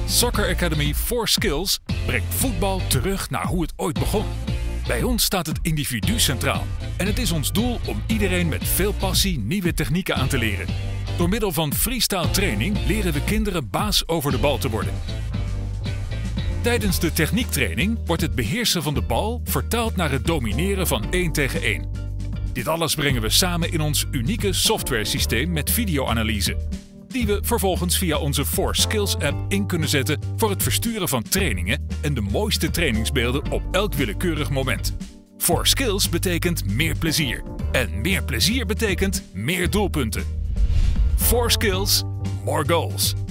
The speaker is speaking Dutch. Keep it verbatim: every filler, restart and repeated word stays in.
Soccer Academy four Skills brengt voetbal terug naar hoe het ooit begon. Bij ons staat het individu centraal en het is ons doel om iedereen met veel passie nieuwe technieken aan te leren. Door middel van freestyle training leren we kinderen baas over de bal te worden. Tijdens de techniektraining wordt het beheersen van de bal vertaald naar het domineren van één tegen één. Dit alles brengen we samen in ons unieke softwaresysteem met videoanalyse, die we vervolgens via onze four Skills app in kunnen zetten voor het versturen van trainingen en de mooiste trainingsbeelden op elk willekeurig moment. four Skills betekent meer plezier. En meer plezier betekent meer doelpunten. four Skills, more goals.